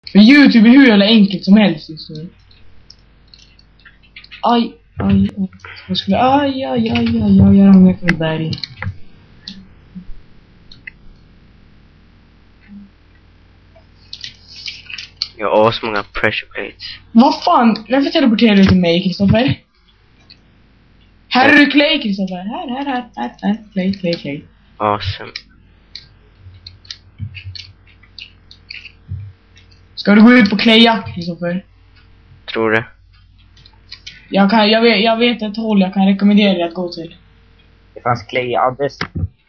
För YouTube är hur jävla enkelt som helst just nu. Aj. Jag skulle aj, jag ramlar från ett berg. Jag har så många pressure plates. Vad fan? Varför teleporterar du till mig, Kristoffer? Här är du clay, Kristoffer. Här. Clay. Awesome. Ska du gå ut på clay-jakt, Kristoffer? Tror du? Jag vet ett håll jag kan rekommendera dig att gå till. Det fanns clay adress.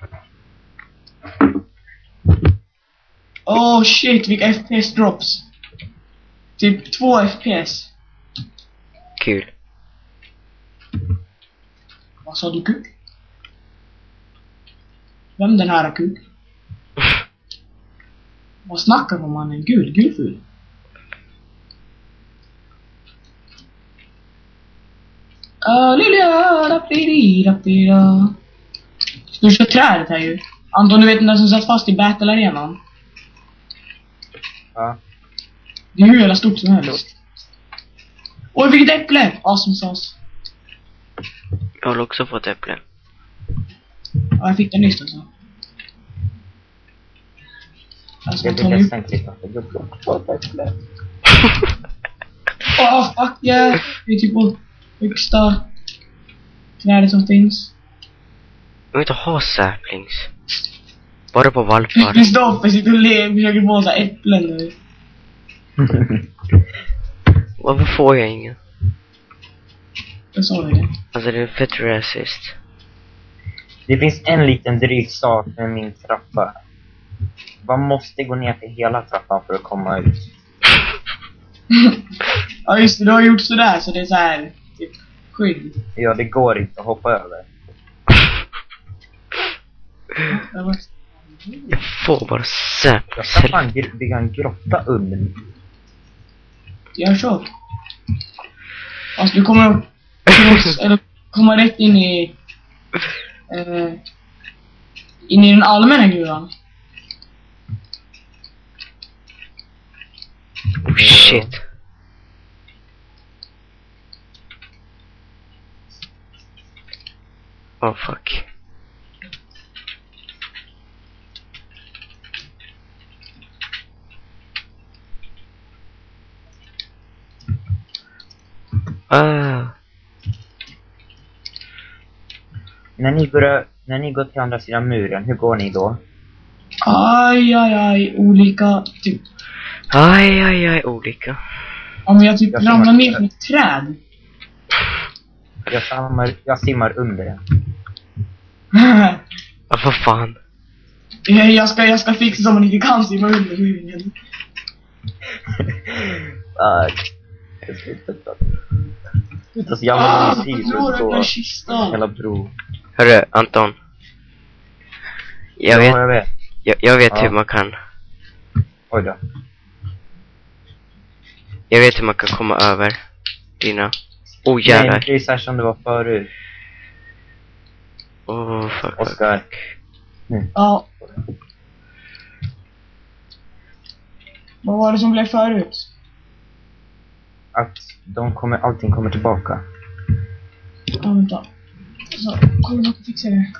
Oh shit, vilka FPS drops. Typ 2 FPS. Kul. Vad sa du, kuk? Vem den här är kuk? Vad snackar du om, mannen? Gulful. Lilla. Du kör trädet här ju. Anton, du vet den där som satt fast i battle-arenan? Ja. Det är hur jävla stort som helst. Oj, vilket äpple! Awesome sauce. Jag har också fått äpple. Ja, jag fick den nyss alltså. Jag blir ledsen, Kristoffer. Jag får också ett äpple. Fuck yeah! Det är typ på högsta trädet som finns. Jag vill inte ha saplings. Bara på valpar. Kristoffer sitter och försöker få så här äpplen nu. Varför får jag ingen? Jag sa det. Alltså det är fett racist. Det finns en liten dryg sak med min trappa. Man måste gå ner till hela trappan för att komma ut. Ja just det, du har gjort sådär så det är så här typ skydd. Ja, det går inte att hoppa över. Jag får bara Jag saplings. ska fan bygga en grotta under mig. Gör så. Alltså du kommer eller komma rätt in i den allmänna gruvan. Oh shit. Oh fuck. När ni går till andra sidan muren, hur går ni då? Aj, olika typ. Aj, olika. Om jag typ ramlar ner från ett träd. Jag simmar under det. Vad fan? Jag ska fixa så man inte kan simma under muren. Jag slutar. Alltså jag har en kista. hela bro. Hörru, Anton. Jag vet. Jag vet Ja. hur man kan. Oj då. Jag vet hur man kan komma över dina. Oh jävlar. Nej, det är så här som det var förut. Oh fuck. Oskar. Ja. Vad var det som blev förut? Att allting kommer tillbaka. Ja, vänta. Så, kolla jag fixar det.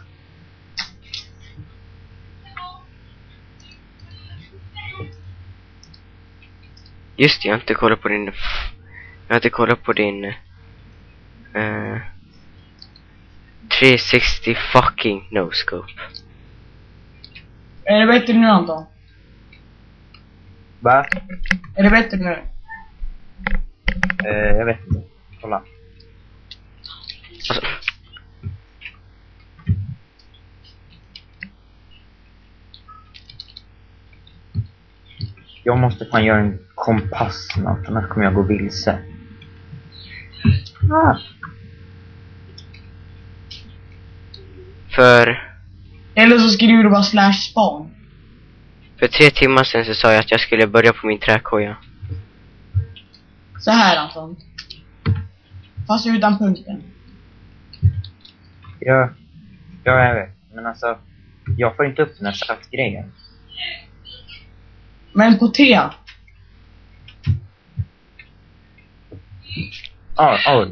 Just det, jag har inte kollat på din 360 fucking no scope. Är det bättre nu, Anton? Va? Är det bättre nu? Jag vet inte. Kolla. Alltså. Jag måste fan göra en kompass snart, annars kommer jag gå vilse. Eller så skriver du bara /spawn. För 3 timmar sedan så sa jag att jag skulle börja på min träkoja. Så här, Anton. Fast utan punkten. Ja, jag vet. Men alltså, jag får inte upp den här chattgrejen. Men på T. Ja.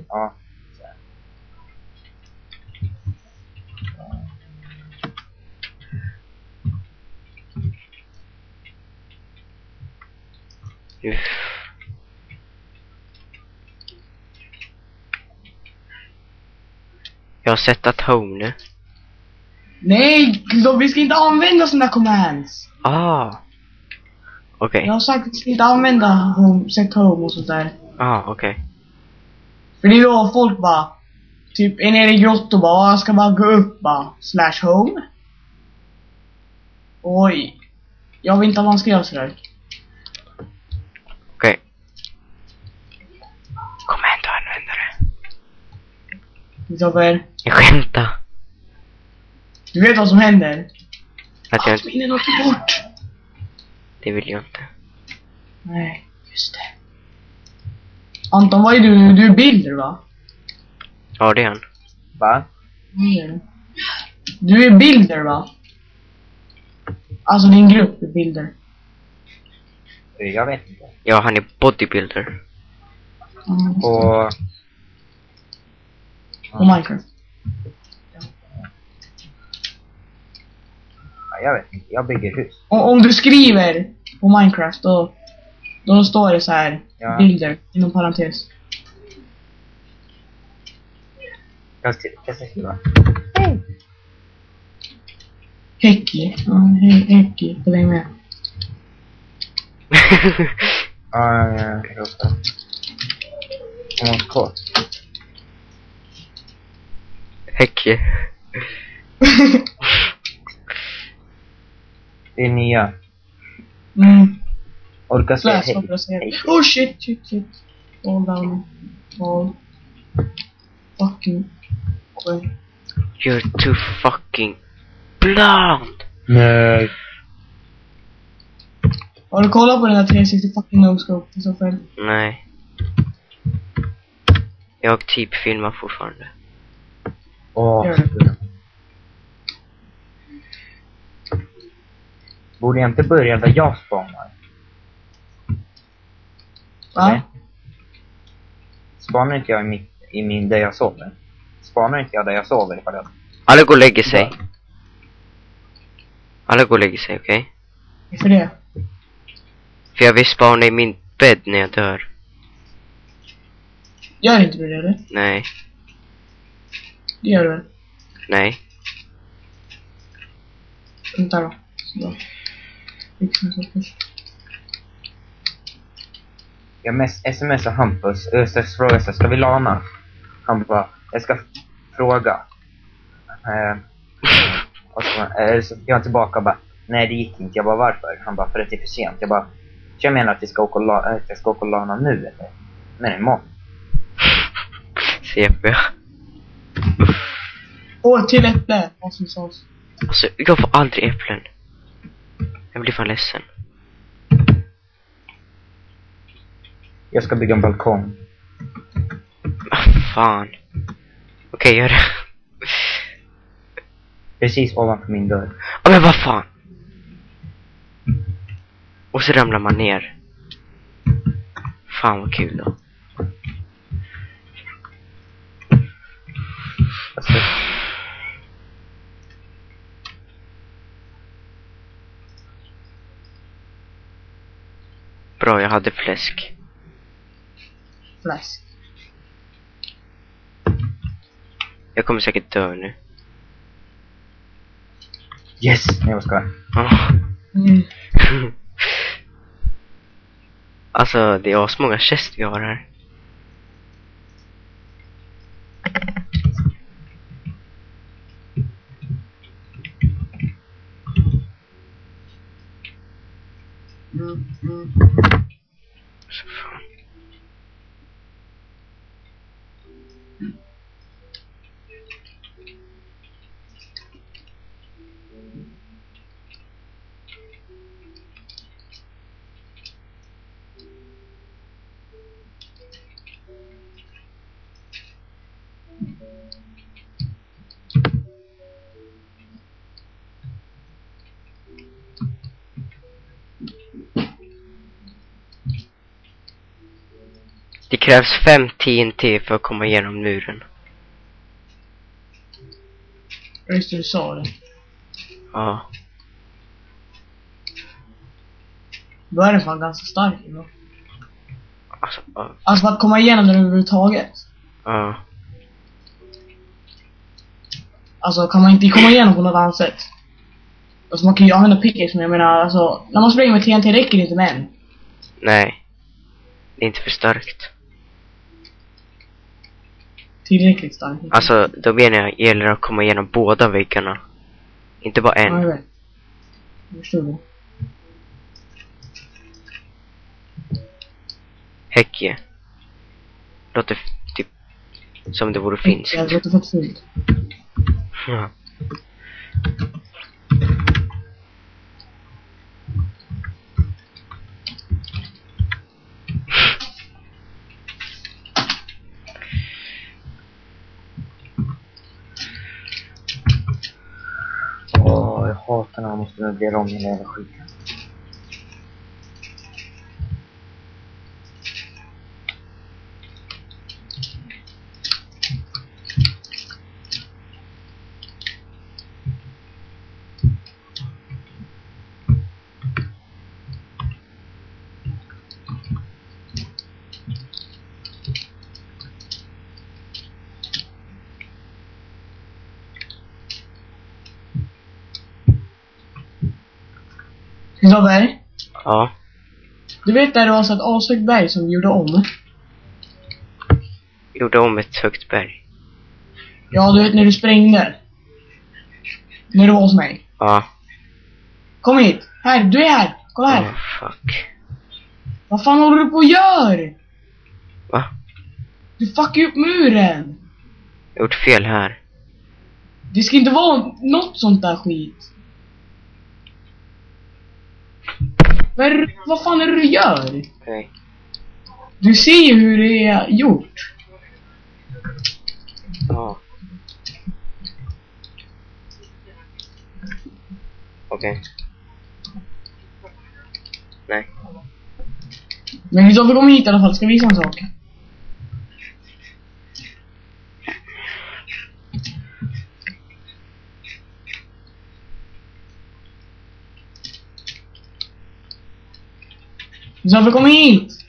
Jag har sett att home nu. Nej, då vi ska inte använda såna commands. Okej. Jag har sagt att vi ska inte använda home, set home och sånt där. Okej. För det är då folk bara, typ är nere i grottor bara, jag ska bara gå upp bara, /home. Oj. Jag vill inte att man ska göra sådär. Okej. Kommentanvändare. Kristoffer, Jag skämtar. du vet vad som händer? Att jag Adminen åker bort. Det vill jag inte. Nej, just det. Anton, vad är du nu? Du är bilder, va? Ja, det är han. Va? Du är bilder, va? Alltså din grupp är bilder. Jag vet inte. Ja, han är bodybuilder. Och... Och Minecraft. Ja, jag vet inte. Jag bygger hus. Om du skriver på Minecraft då står det så här Ja. bilder inom parentes. Jag ska skriva. Häcki. Ja, Häcki. För länge med. Ja, just det. Kort. Häcke. Det är nya. Orka säga Läs vad jag säger. hej. Oh shit. Fall down. Fall. Fucking. Oj. You're too fucking blonde. Nej. Har du kollat på den här 360 fucking no-scope i så fall? Nej. Jag typ filmar fortfarande. Åh. Gör det. Borde jag inte börja där jag spanar? Va? Nej. Spanar inte jag i min där jag sover? Spanar inte jag där jag sover ifall jag... Alla går och lägger sig. Alla går och lägger sig, okej? Varför det? För jag vill spana i min bädd när jag dör. Gör inte du det, eller? Nej. Det gör du väl? Nej. Vänta då. Så då. Fixa så först. Jag smsar Hampus. Jag frågar så ska vi lana? Han bara, jag ska fråga. Och så jag är tillbaka och bara, nej det gick inte. Jag bara, varför? Han bara, för att det är för sent. Jag bara, jag menar att jag ska åka och lana nu eller? Nej, imorgon. CP. Till äpple. Vad som sades. Alltså, jag får aldrig äpplen. Jag blir fan ledsen. Jag ska bygga en balkong. Fan. Okej, gör det. Precis ovanför min dörr. Men vad fan. Och så ramlar man ner. Fan vad kul då. Alltså, Bra, jag hade fläsk. Fläsk. Jag kommer säkert dö nu. yes! Nej, jag ska. Alltså, det är asmånga chest vi har här. Så fan. Det krävs 5 TNT för att komma igenom muren. Just det, du sa det. Ja. Då är det fan ganska starkt då. Alltså, ja. Alltså för att komma igenom den överhuvudtaget. Ja. Alltså kan man inte komma igenom på något annat sätt. Alltså man kan ju använda pickaxe, men jag menar alltså när man springer med TNT räcker det inte med en. Nej. Det är inte för starkt. Tillräckligt starkt. Alltså, då menar jag gäller att komma igenom båda väggarna. Inte bara en. Ja, jag vet. Jag förstår det. Häcke. Låter typ som det vore finskt. Jag låter fett fint. Ja. Jag hatar när man måste möblera om hela skiten. Kristoffer, Ja. du vet där det var så ett ashögt berg som vi gjorde om? Gjorde om ett högt berg. Ja, du vet när du sprängde. När du var hos mig. Ja. Kom hit. Här, du är här. Kolla här. Oh, fuck. Vad fan håller du på att göra? Va? Du fuckar ju upp muren. Jag har gjort fel här. Det ska inte vara något sånt där skit. Vad fan är det du gör? Okej. Du ser ju hur det är gjort. Ja. Okej. Nej. Men Kristoffer, kom hit i alla fall. Ska visa en sak. Kristoffer, kom hit.